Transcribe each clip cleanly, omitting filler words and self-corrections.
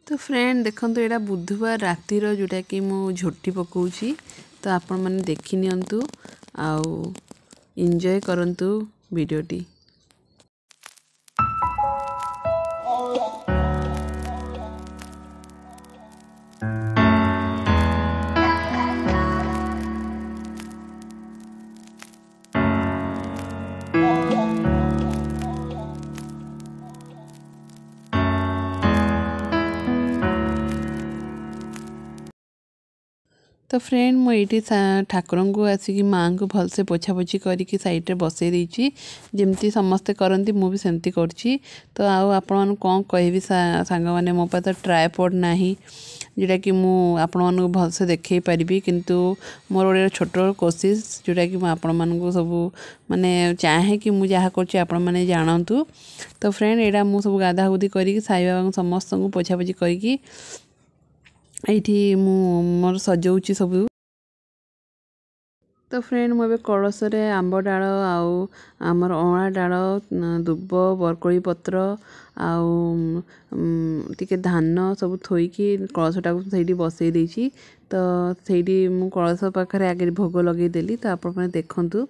तो फ्रेंड देखंतु एटा बुधवार रातिर जोटा कि मु झोटी पकाउची तो आपण माने देखि नियंतु आउ एंजॉय करंतु वीडियोटी। तो फ्रेंड मुझे ठाकुर को आसिक माँ को भलसे पोछापोछी करके साइड बसई देती जमती समस्ते करती मुझे सेमती करची। तो आपण कौन कहि सांग मैंने मो पास ट्राइपॉड ना जोटा कि मुझे भलसे देखे पारि किंतु मोर गोटे छोट कोशिश जोटा कि मुझे सब माने चाहे कि मुझे जहाँ कर आपण मैंने जानतु। तो फ्रेंड एटा मु सब गाधा गुधी करके साई बाबा समस्त को पोछापोछी करके ये मोर सजाऊँगी सब। तो फ्रेंड मुझे कलश आंब डाल आमर अँला डाल दुब बरकोली पत्र आउ टिके धान सब थोइकी कलशटा को बसई देछि। तो सही मु कलश पाखे आगे भोग लगे देली। तो आप देखंतु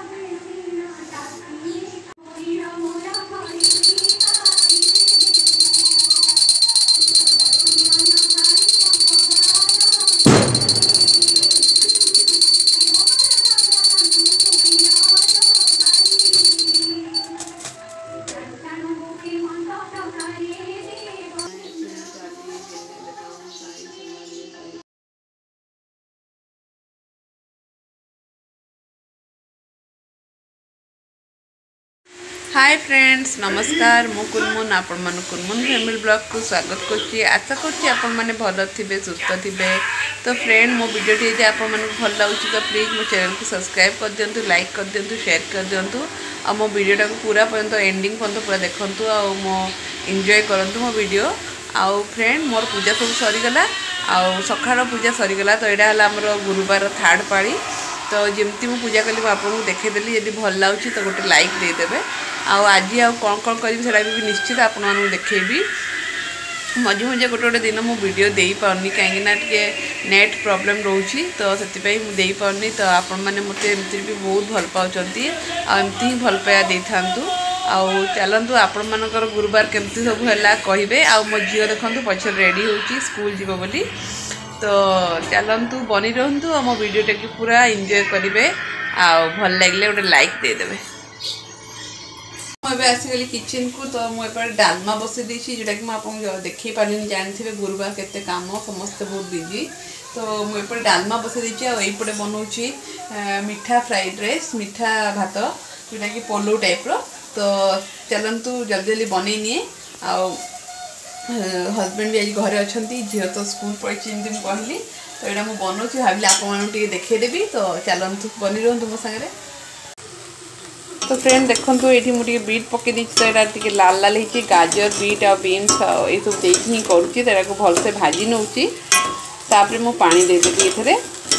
हाय फ्रेंड्स नमस्कार मु कुनमुन आपण मन कुनमुन फैमिली ब्लॉग को स्वागत करछि। आशा करछि आपण माने भल थिबे सुस्थ थिबे। तो फ्रेंड मो वीडियो टी जे आपण मन भल लागुछि तो प्लीज मो चैनल को सब्सक्राइब कर दियंतु, लाइक कर दियंतु, शेयर कर दियंतु आ मो वीडियो टा को पूरा पर्यंत एंडिंग पर्यंत पूरा देखंतु आ मो एंजॉय करंतु मो वीडियो। आउ फ्रेंड मोर पूजा सब सरी गला आउ सखाळ पूजा सरी गला। तो एडा हला हमर गुरुवार थर्ड पाळी। तो जमती मु पूजा कली आपको देखेदेली यदि भल लाଗୁଛି तो गोटे लाइक देदेवे। आज कौन करी से भी निश्चित आपण देखेबी। मझे मझे गोटे गोटे दिन मु वीडियो दे पारनी कहीं टे नेट प्रॉब्लम रोची तो से मुझे पारनी। तो आपण मैंने मत एमती भी बहुत भल पाँच आमती ही भल पाया दे था। आउ चलतु आपण मानकर गुरुवार केमती सब है कहे। आ मो झील देखु पछे रेडी होची स्कूल जीव बोली। तो चलतु बनी रुहतु मो वीडियो टे पूरा एंजॉय करेंगे। आउ भल लगे गोटे लाइक देदेवे। मुझे आसीगली किचन को। तो मुझे डालमा बसई देती जोटा कि मुझे देखी पारे जानते गुरुवार केते काम समस्त बहुत बिजी। तो मुझे डालमा बसई देती आईपटे बनाऊँगी मीठा फ्राइड राइस मीठा भात जोटा कि पोलो टाइप रो। तो चलतु जल्दी जल्दी बनई निए। हजबैंड भी आज घरे अच्छा झील तो स्कूल पड़ी कहली। तो यहाँ मुझे बनाऊँगी भाविली आपे देखेदेवी। तो चलतु बनी रुहतु मो सागर। तो फ्रेंड देखो ये मुझे बीट पकई दी। तो यहाँ टे लाल लाल हो गाजर बीट आ बीन्स ये सब देख ही करुँची। तो यहाँ भलसे भाजी नौची तापर मु पानी देदेवी ये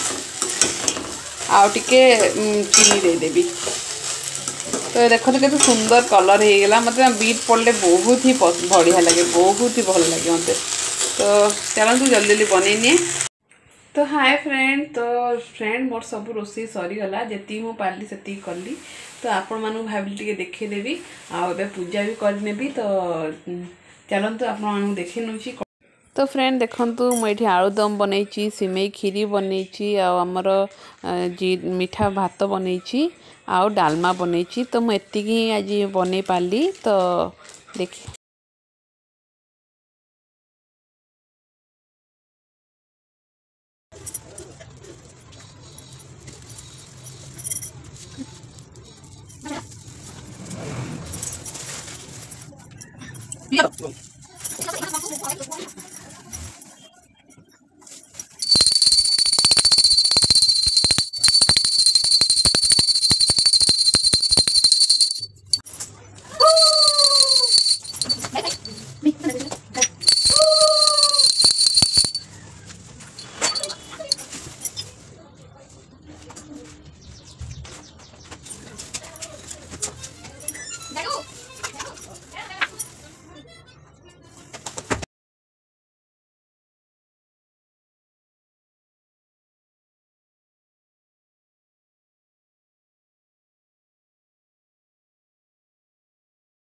आटे चीनी देदेवी। तो देखो तो सुंदर कलर हो गला। मतलब बीट पड़े बहुत ही बढ़िया लगे बहुत ही भल लगे मत। तो चलतु जल्दी जल्दी बनईनी। तो हाय फ्रेंड। तो फ्रेंड मोर सब रोषे सरीगला जी मु पार्ली से कली। तो आपण मानू भाविली टे देखेदेवी आउ पूजा भी करनेबी। तो चलतु आपन देखे नौची। तो फ्रेंड देखंतु मुझे आलूदम बनई सिमेई खीरी बनई आमर मीठा भात बनई आउ डालमा बनई। तो मुझे आज बन पाली। तो देखिए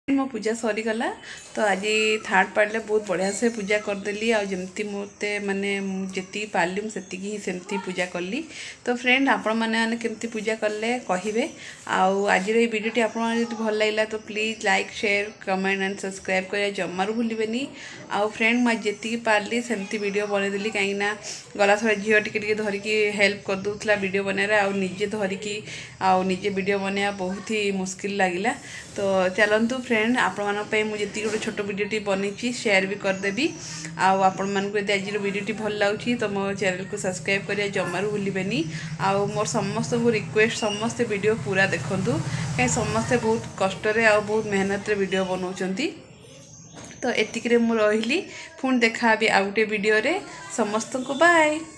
मो पूजा सरीगला तो आज थर्ड पार्ट बहुत बढ़िया से पूजा करदेली आमती मते माने जी पार्ली मुझे ही सेमती पूजा कली। तो फ्रेंड आपण मैंने केमती पूजा कले कहे आज भिडियोटी आप भल लगे तो please like share comment and subscribe कर जमार भूलें। आउ फ्रेंड मैं जी पार्ली सेमती वीडियो बनईदेली कहीं गला थोड़ा झील टे धरिकी हेल्प कर दूसरा वीडियो बनवा आजे धरिकी निजे वीडियो बनवा बहुत ही मुश्किल लगिला। तो चलतु फ्रेंड आपण मुझे गोटे छोट वीडियोटी बनई शेयर भी करदेवी। आपण मानक आज वीडियोटी भल लगे तो मो चैनल को सब्सक्राइब करिया जमारू भूलें। आउ मोर समस्त को रिक्वेस्ट समस्ते वीडियो पूरा देखूँ कहीं समस्ते बहुत कष्ट बहुत मेहनत वीडियो बनाऊँच। तो एतिक मु रही पुणी देखा भी आउ गोटे वीडियो रे समस्त को बाय।